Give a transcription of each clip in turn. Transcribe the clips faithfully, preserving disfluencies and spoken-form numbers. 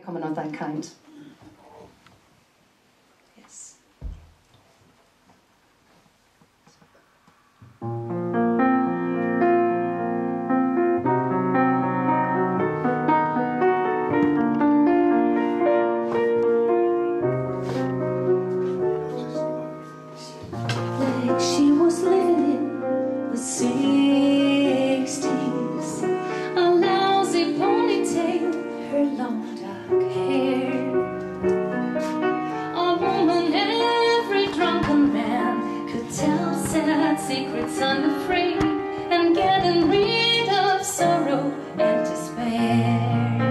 kommer Not That Kind. Yes. Like she was living in the sixties, a lousy ponytail, her long dark hair. A woman every drunken man could tell sad secrets, unafraid, and getting rid of sorrow and despair.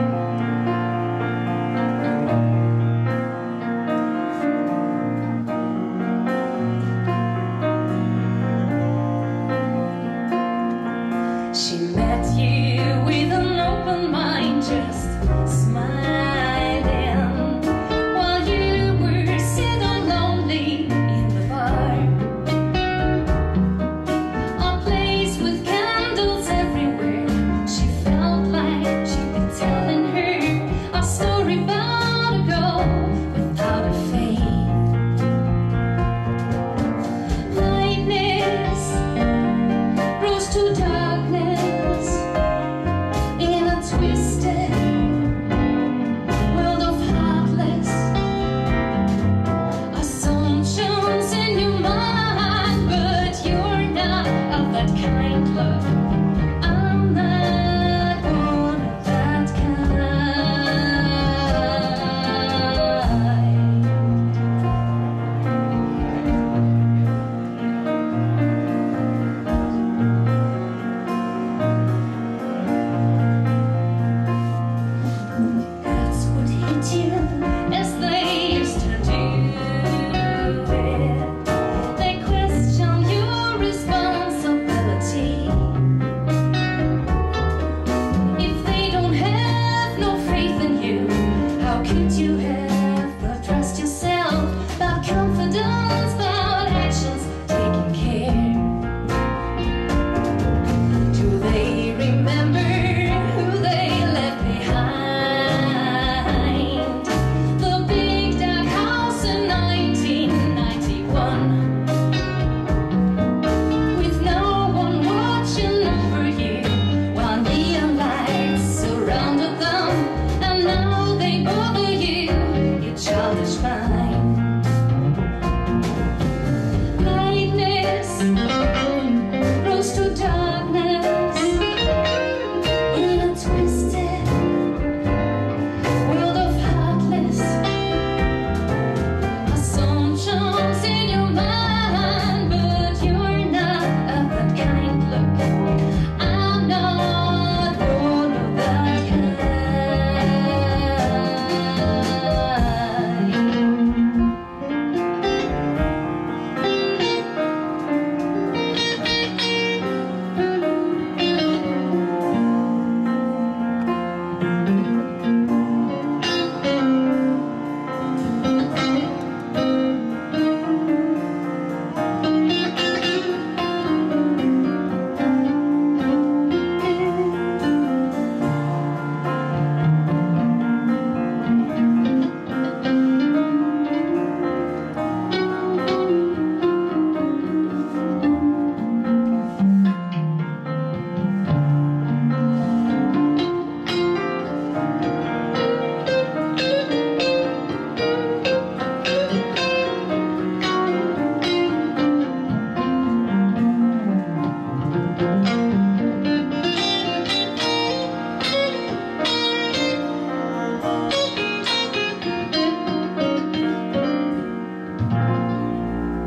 She met you with an open mind, just smiling, while you were sitting lonely in the bar. A place with candles everywhere. She felt like she'd been telling her a story about a girl without a fate. Lightness rose to darkness in a twisted world of heartless assumptions in your mind, but you're not of that kind, love. I'm not one of that That's what hit you as they used to do it. They question your responsibility. If they don't have no faith in you, how could you have the trust yourself? That confidence, that actions taking care. Do they remember who they left behind? The big dark house in nineteen ninety-one, with no one watching over you, while neon lights surrounded them, and now they bother you, your childish mind. Lightness rose to darkness in a twisted world of heartless assumptions in your mind, but you're not of that kind, look. I'm not one of that kind.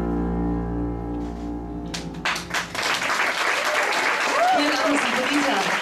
Keld Andersen på guitar.